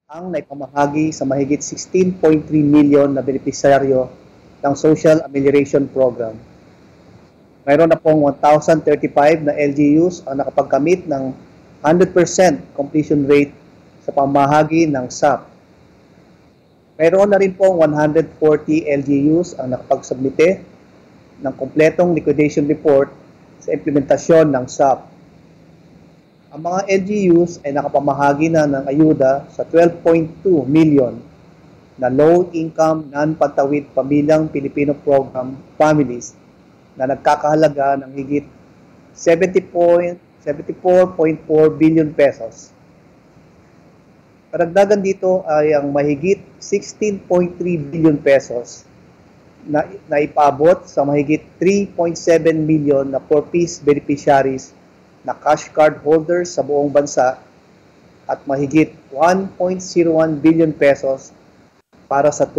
ang naipamahagi sa mahigit 16.3 million na benepisyaryo ng Social Amelioration Program. Mayroon na pong 1,035 na LGUs ang nakapagkamit ng 100% completion rate sa pamahagi ng SAP. Mayroon na rin pong 140 LGUs ang nakapagsubmite ng kompletong liquidation report sa implementasyon ng SAP. Ang mga LGUs ay nakapamahagi na ng ayuda sa 12.2 million na low-income, non-pantawid pamilyang Pilipino program families na nagkakahalaga ng higit 74.4 billion pesos. Karagdagan dito ay ang mahigit 16.3 billion pesos na ipaabot sa mahigit 3.7 million na 4-piece beneficiaries na cash card holders sa buong bansa at mahigit 1.01 billion pesos para sa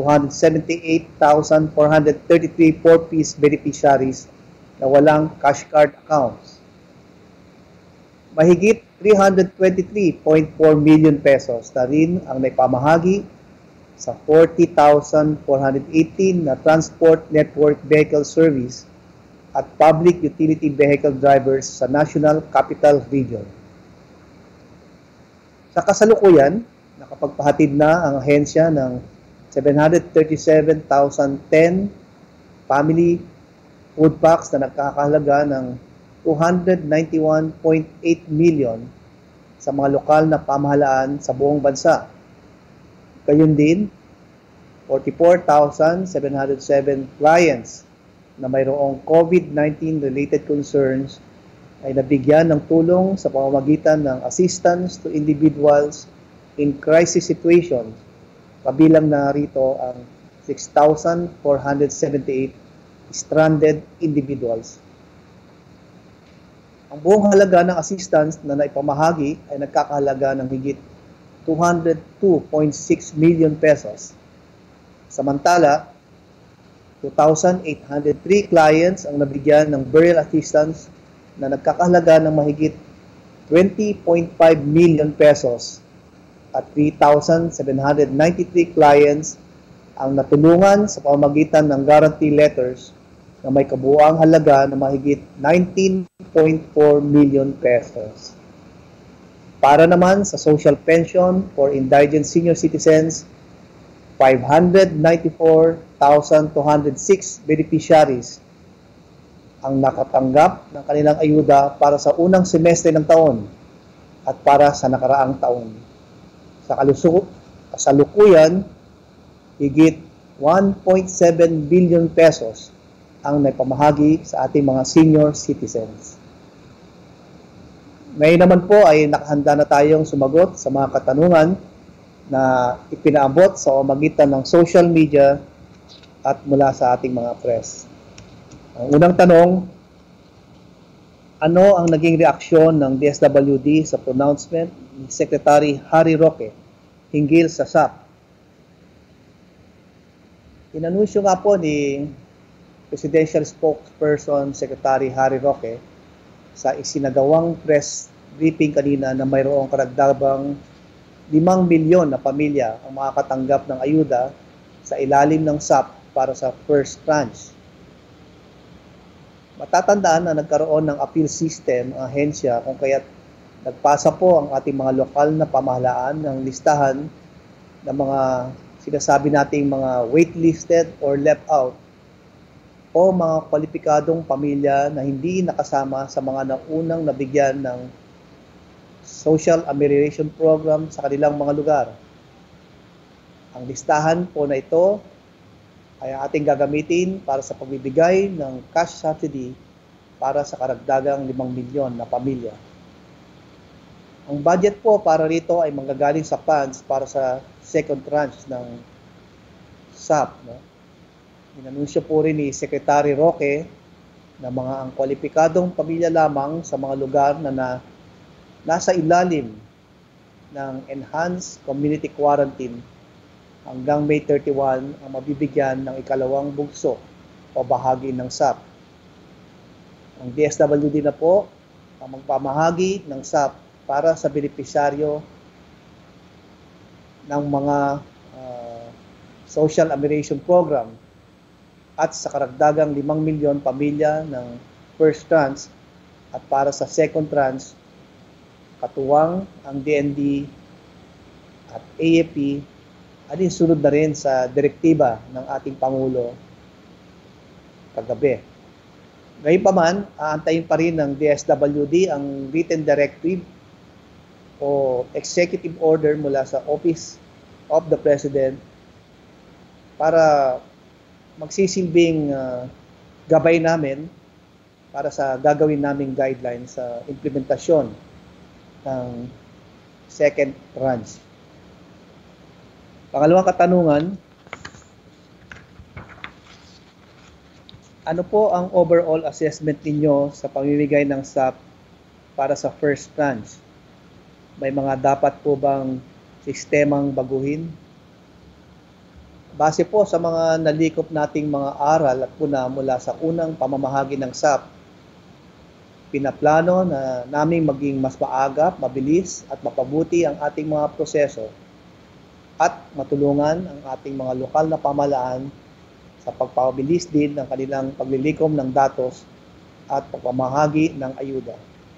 278,433 4-piece beneficiaries na walang cash card accounts. Mahigit 323.4 million pesos na rin ang naipamahagi sa 40,418 na Transport Network Vehicle Service at Public Utility Vehicle Drivers sa National Capital Region. Sa kasalukuyan, nakapagpahatid na ang ahensya ng 737,010 family food packs na nagkakahalaga ng 291.8 million sa mga lokal na pamahalaan sa buong bansa. Gayon din, 44,707 clients na mayroong COVID-19 related concerns ay nabigyan ng tulong sa pamamagitan ng assistance to individuals in crisis situations. Kabilang na rito ang 6,478 stranded individuals. Ang buong halaga ng assistance na naipamahagi ay nagkakahalaga ng higit 202.6 million pesos. Samantala, 2,803 clients ang nabigyan ng burial assistance na nagkakahalaga ng mahigit 20.5 million pesos at 3,793 clients ang natulungan sa pamamagitan ng guarantee letters na may kabuuang halaga na mahigit 19.4 million pesos. Para naman sa social pension for indigent senior citizens, 594,206 beneficiaries ang nakatanggap ng kanilang ayuda para sa unang semestre ng taon at para sa nakaraang taon. Sa kasalukuyan, higit 1.7 billion pesos ang naipamahagi sa ating mga senior citizens. Ngayon naman po ay nakahanda na tayong sumagot sa mga katanungan na ipinaabot sa pamamagitan ng social media at mula sa ating mga press. Ang unang tanong, ano ang naging reaksyon ng DSWD sa pronouncement ni Secretary Harry Roque hinggil sa SAP? Inanunsyo nga po ni Presidential Spokesperson Secretary Harry Roque sa isinagawang press briefing kanina na mayroong karagdagang 5 milyon na pamilya ang makakatanggap ng ayuda sa ilalim ng SAP para sa first tranche. Matatandaan na nagkaroon ng appeal system ang ahensya kung kaya't nagpasa po ang ating mga lokal na pamahalaan ng listahan ng mga sinasabi nating mga waitlisted or left out o mga kwalipikadong pamilya na hindi nakasama sa mga naunang nabigyan ng Social Amelioration Program sa kanilang mga lugar. Ang listahan po na ito ay ating gagamitin para sa pagbibigay ng cash subsidy para sa karagdagang 5 milyon na pamilya. Ang budget po para rito ay manggagaling sa funds para sa second tranche ng SAP. Inanunsyo po rin ni Secretary Roque na mga ang kwalipikadong pamilya lamang sa mga lugar na nasa ilalim ng Enhanced Community Quarantine hanggang May 31 ang mabibigyan ng ikalawang bugso o bahagi ng SAP. Ang DSWD na po ang magpamahagi ng SAP para sa benepisyaryo ng mga social amelioration program at sa karagdagang 5 milyon pamilya ng first tranche at para sa second tranche, katuwang ang DND at AFP alinsunod na rin sa direktiba ng ating Pangulo kagabi. Gayunpaman, aantayin pa rin ng DSWD ang written directive o executive order mula sa Office of the President para magsisilbing gabay namin para sa gagawin naming guidelines sa implementasyon ng second tranche. Pangalawang katanungan, ano po ang overall assessment ninyo sa pamimigay ng SAP para sa first tranche? May mga dapat po bang sistemang baguhin? Base po sa mga nalikop nating mga aral at puna mula sa unang pamamahagi ng SAP, pinaplano na naming maging mas maagap, mabilis at mapabuti ang ating mga proseso at matulungan ang ating mga lokal na pamahalaan sa pagpapabilis din ng kanilang paglilikom ng datos at pagpamahagi ng ayuda.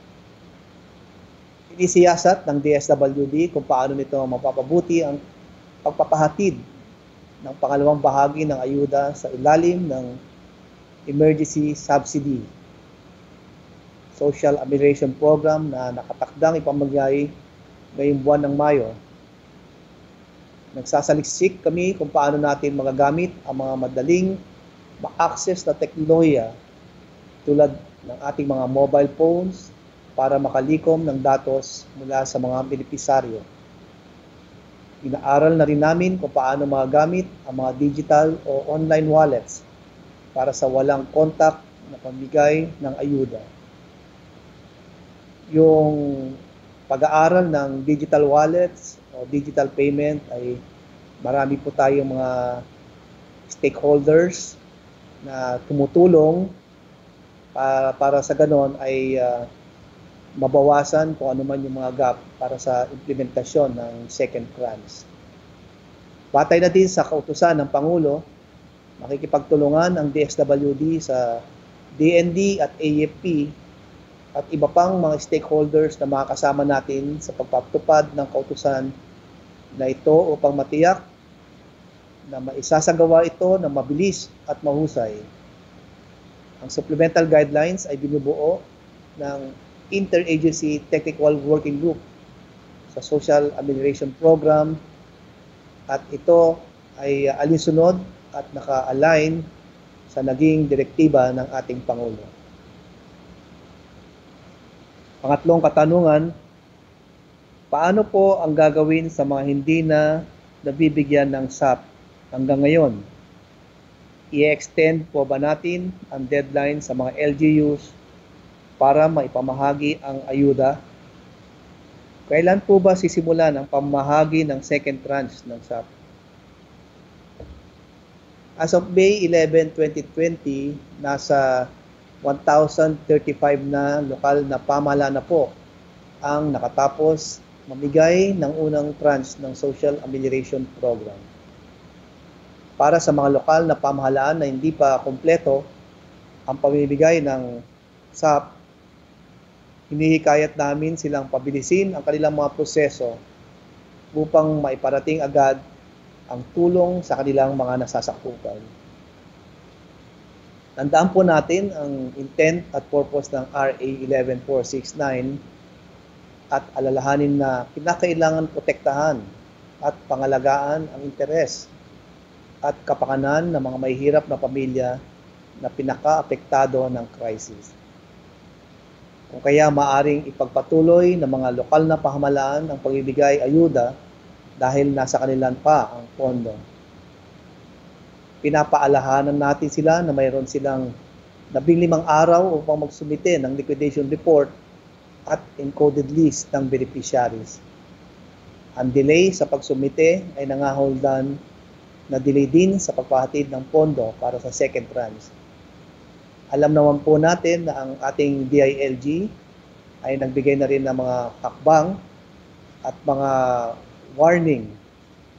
Inisiyasat ng DSWD kung paano nito mapapabuti ang pagpapahatid ng pangalawang bahagi ng ayuda sa ilalim ng Emergency Subsidy Social Amelioration Program na nakatakdang ipamagay ngayong buwan ng Mayo. Nagsasaliksik kami kung paano natin magagamit ang mga madaling ma-access na teknolohiya tulad ng ating mga mobile phones para makalikom ng datos mula sa mga benepisaryo. Inaaral na rin namin kung paano magagamit ang mga digital o online wallets para sa walang contact na pamigay ng ayuda. Yung pag-aaral ng digital wallets o digital payment ay marami po tayong mga stakeholders na tumutulong para sa ganon ay mabawasan kung ano man yung mga gap para sa implementasyon ng second tranche. Batay na din sa kautusan ng Pangulo, makikipagtulungan ang DSWD sa DND at AFP at iba pang mga stakeholders na makakasama natin sa pagpapatupad ng kautusan na ito upang matiyak na maisasagawa ito na mabilis at mahusay. Ang supplemental guidelines ay binubuo ng Interagency Technical Working Group sa Social Amelioration Program at ito ay alinsunod at naka-align sa naging direktiba ng ating Pangulo. Pangatlong katanungan, paano po ang gagawin sa mga hindi na nabibigyan ng SAP hanggang ngayon? I-extend po ba natin ang deadline sa mga LGUs para maipamahagi ang ayuda? Kailan po ba sisimulan ang pamahagi ng second tranche ng SAP? As of May 11, 2020, nasa 1,035 na lokal na pamahalaan na po ang nakatapos mamigay ng unang tranche ng Social Amelioration Program. Para sa mga lokal na pamahalaan na hindi pa kompleto ang pamimigay ng SAP, hinihikayat namin silang pabilisin ang kanilang mga proseso upang maiparating agad ang tulong sa kanilang mga nasasakupan. Tandaan po natin ang intent at purpose ng RA 11469 at alalahanin na kinakailangan protektahan at pangalagaan ang interes at kapakanan ng mga mahihirap na pamilya na pinaka-apektado ng crisis. Kung kaya maaring ipagpatuloy ng mga lokal na pamahalaan ang pagbibigay ayuda dahil nasa kanilan pa ang pondo. Pinapaalahanan natin sila na mayroon silang 15 araw upang magsumite ng liquidation report at encoded list ng beneficiaries. Ang delay sa pagsumite ay nangaholdan na delay din sa pagpahatid ng pondo para sa second tranche. Alam naman po natin na ang ating DILG ay nagbigay na rin ng mga hakbang at mga warning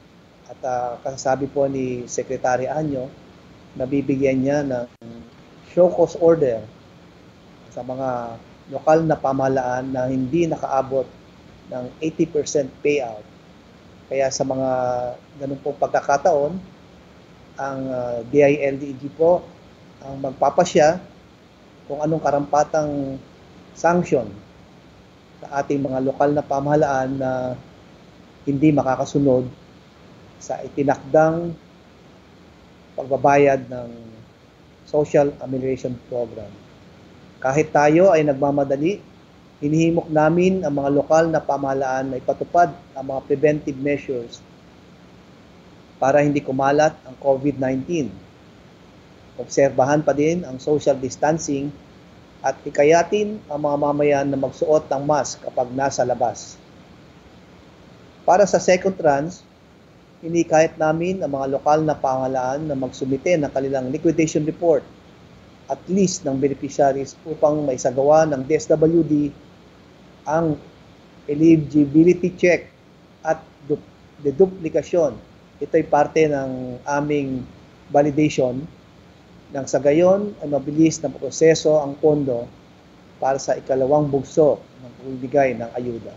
kasasabi po ni Secretary Anyo, nabibigyan niya ng show cause order sa mga lokal na pamahalaan na hindi nakaabot ng 80% payout. Kaya sa mga ganun pong pagkakataon, ang DILG po ang magpapasya kung anong karampatang sanction sa ating mga lokal na pamahalaan na hindi makakasunod sa itinakdang pagbabayad ng Social Amelioration Program. Kahit tayo ay nagmamadali, hinihimok namin ang mga lokal na pamahalaan na ipatupad ang mga preventive measures para hindi kumalat ang COVID-19. Obserbahan pa din ang social distancing at hikayatin ang mga mamayan na magsuot ng mask kapag nasa labas. Para sa second tranche, hinikayat namin ang mga lokal na pamahalaan na magsumite ng kanilang liquidation report at list ng beneficiaries upang maisagawa ng DSWD ang eligibility check at deduplikasyon. Ito'y parte ng aming validation nang sa gayon ay mabilis na proseso ang pondo para sa ikalawang bugso ng pagbibigay ng ayuda.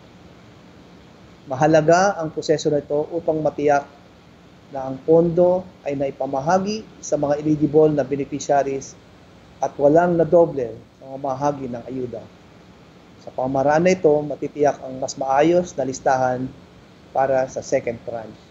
Mahalaga ang proseso na ito upang matiyak na ang pondo ay naipamahagi sa mga eligible na beneficiaries at walang nadoble sa mamahagi ng ayuda. Sa pamaraan na ito, matitiyak ang mas maayos na listahan para sa second tranche.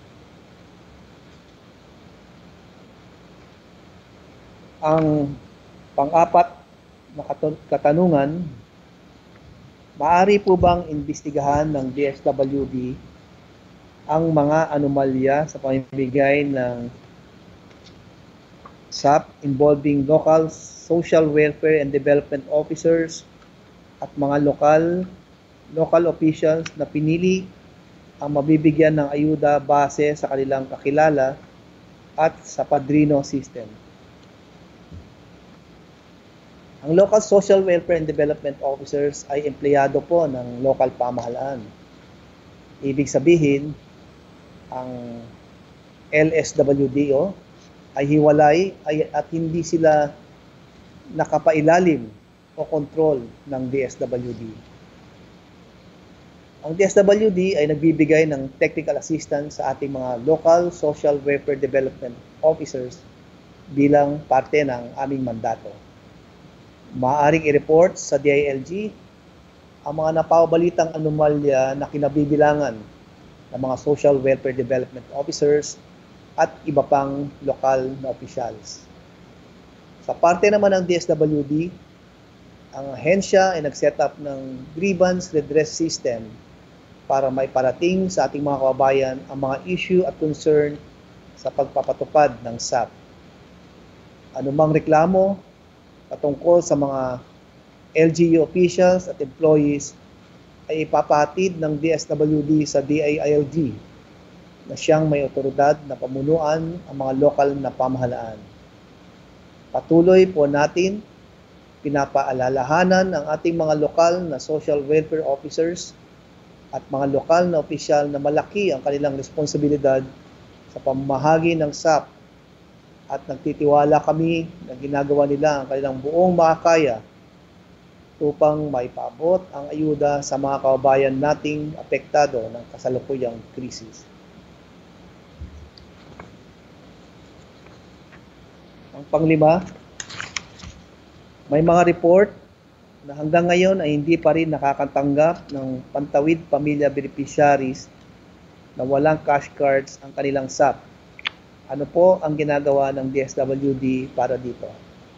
Ang pang-apat na katanungan, maaari po bang imbestigahan ng DSWD ang mga anomalya sa pamimigay ng SAP involving local social welfare and development officers at mga local officials na pinili ang mabibigyan ng ayuda base sa kanilang kakilala at sa padrino system. Ang local social welfare and development officers ay empleyado po ng local pamahalaan. Ibig sabihin, ang LSWDO ay hiwalay at hindi sila nakapailalim o control ng DSWD. Ang DSWD ay nagbibigay ng technical assistance sa ating mga local social welfare development officers bilang parte ng aming mandato. Maaaring i-report sa DILG ang mga napabalitang anomalya na kinabibilangan ng mga social welfare development officers at iba pang lokal na officials. Sa parte naman ng DSWD, ang ahensya ay nag-set up ng grievance redress system para may parating sa ating mga kababayan ang mga issue at concern sa pagpapatupad ng SAP. Anumang reklamo patungkol sa mga LGU officials at employees ay ipapahatid ng DSWD sa DILG na siyang may otoridad na pamunuan ang mga lokal na pamahalaan. Patuloy po natin pinapaalalahanan ang ating mga lokal na social welfare officers at mga lokal na opisyal na malaki ang kanilang responsibilidad sa pamamahagi ng SAP at nagtitiwala kami na ginagawa nila ang kanilang buong makakaya upang maipaabot ang ayuda sa mga kababayan nating apektado ng kasalukuyang krisis. Ang panglima, may mga report na hanggang ngayon ay hindi pa rin nakakatanggap ng pantawid pamilya beneficiaries na walang cash cards ang kanilang SAP. Ano po ang ginagawa ng DSWD para dito?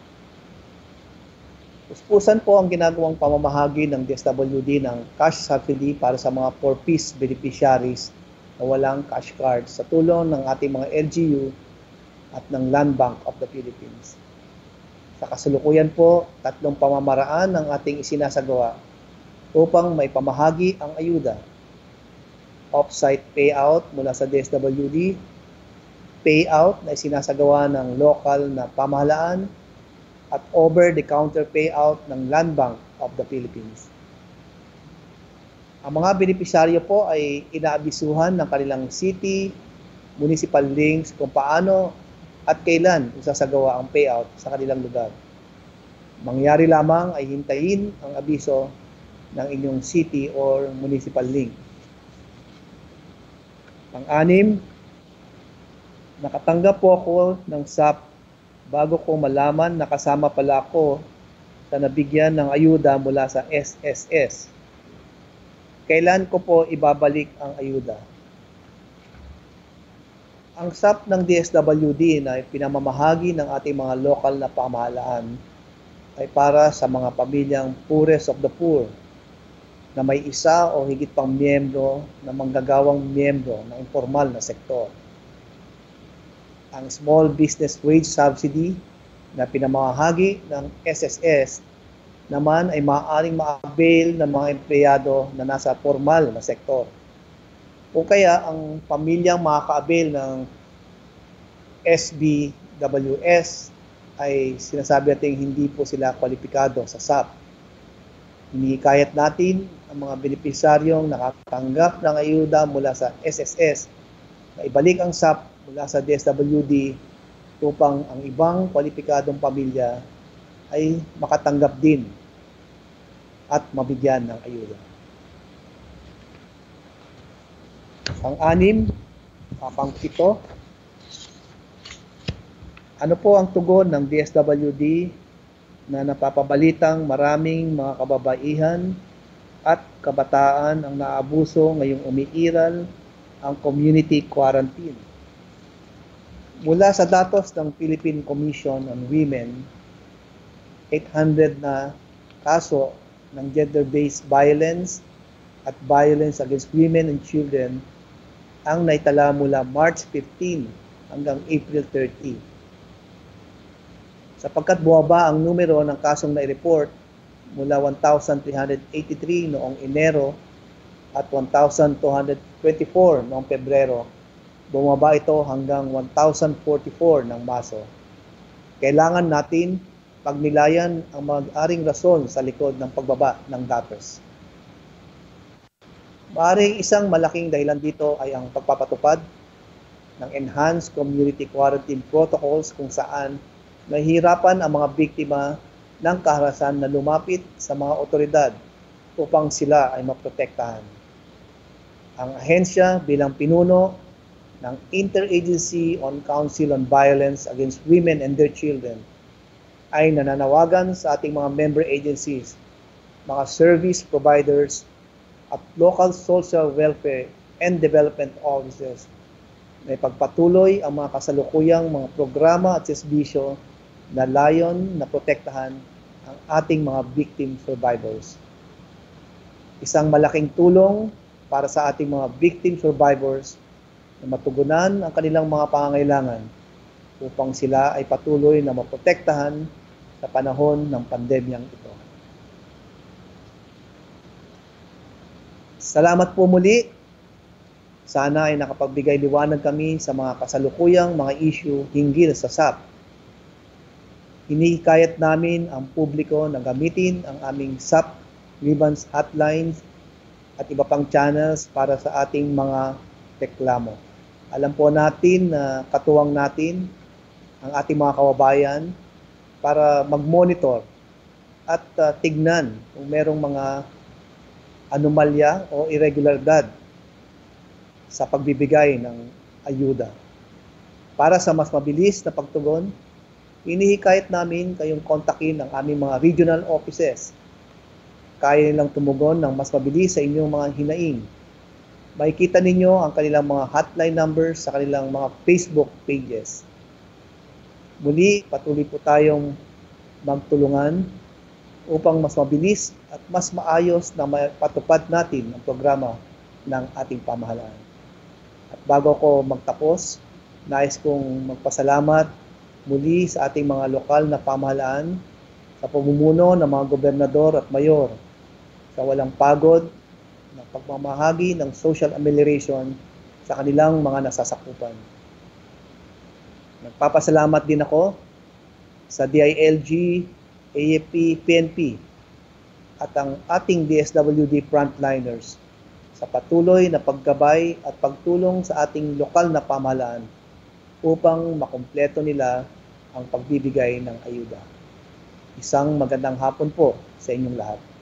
Puspusan po ang ginagawang pamamahagi ng DSWD ng cash subsidy para sa mga 4-piece beneficiaries na walang cash cards sa tulong ng ating mga LGU at ng Land Bank of the Philippines. Sa kasalukuyan po, 3 pamamaraan ang ating isinasagawa upang may pamahagi ang ayuda. Off-site payout mula sa DSWD, payout na isinasagawa ng local na pamahalaan, at over-the-counter payout ng Land Bank of the Philippines. Ang mga benepisyaryo po ay inaabisuhan ng kanilang city, municipal links kung paano at kailan isasagawa ang payout sa kanilang lugar. Mangyari lamang ay hintayin ang abiso ng inyong city or municipal link. Pang-anim, nakatanggap po ako ng SAP bago ko malaman na kasama pala ako sa nabigyan ng ayuda mula sa SSS. Kailan ko po ibabalik ang ayuda? Ang SAP ng DSWD na pinamamahagi ng ating mga lokal na pamahalaan ay para sa mga pamilyang poorest of the poor na may isa o higit pang miyembro na manggagawang miyembro ng informal na sektor. Ang Small Business Wage Subsidy na pinamamahagi ng SSS naman ay maaaring ma-avail ng mga empleyado na nasa formal na sektor. O kaya ang pamilyang makaka-avail ng SBWS ay sinasabi natin hindi po sila kwalipikado sa SAP. Hinihikayat natin ang mga benepisyaryong nakatanggap ng ayuda mula sa SSS na ibalik ang SAP mula sa DSWD upang ang ibang kwalipikadong pamilya ay makatanggap din at mabigyan ng ayuda. Pang-anim, pang-pito, ano po ang tugon ng DSWD na napapabalitang maraming mga kababaihan at kabataan ang naabuso ngayong umiiral ang community quarantine? Mula sa datos ng Philippine Commission on Women, 800 na kaso ng gender-based violence at violence against women and children ang naitala mula March 15 hanggang April 30. Sapagkat buwaba ang numero ng kasong na-report mula 1,383 noong Enero at 1,224 noong Pebrero, bumaba ito hanggang 1,044 ng Marso. Kailangan natin pagnilayan ang mag-aring rason sa likod ng pagbaba ng datos. Maaaring isang malaking dahilan dito ay ang pagpapatupad ng Enhanced Community Quarantine Protocols kung saan nahihirapan ang mga biktima ng kaharasan na lumapit sa mga otoridad upang sila ay maprotektahan. Ang ahensya bilang pinuno ng Interagency on Council on Violence Against Women and Their Children ay nananawagan sa ating mga member agencies, mga service providers at local social welfare and development offices na ipagpatuloy ang mga kasalukuyang mga programa at serbisyo na layon na protektahan ang ating mga victim survivors. Isang malaking tulong para sa ating mga victim survivors na matugunan ang kanilang mga pangangailangan upang sila ay patuloy na maprotektahan sa panahon ng pandemyang ito. Salamat po muli. Sana ay nakapagbigay liwanag kami sa mga kasalukuyang mga issue hinggil sa SAP. Hinihikayat namin ang publiko na gamitin ang aming SAP grievance hotlines at iba pang channels para sa ating mga reklamo. Alam po natin na katuwang natin ang ating mga kababayan para mag-monitor at tignan kung merong mga anomalya o irregularidad sa pagbibigay ng ayuda. Para sa mas mabilis na pagtugon, inihikayat namin kayong kontakin ang aming mga regional offices. Kaya nilang tumugon ng mas mabilis sa inyong mga hinaing. Makikita ninyo ang kanilang mga hotline numbers sa kanilang mga Facebook pages. Muli, patuloy po tayong magtulungan upang mas mabilis at mas maayos na mapatupad natin ang programa ng ating pamahalaan. At bago ko magtapos, nais kong magpasalamat muli sa ating mga lokal na pamahalaan, sa pamumuno ng mga gobernador at mayor, sa walang pagod na pagmamahagi ng social amelioration sa kanilang mga nasasakupan. Nagpapasalamat din ako sa DILG, AFP, PNP at ang ating DSWD frontliners sa patuloy na paggabay at pagtulong sa ating lokal na pamahalaan upang makumpleto nila ang pagbibigay ng ayuda. Isang magandang hapon po sa inyong lahat.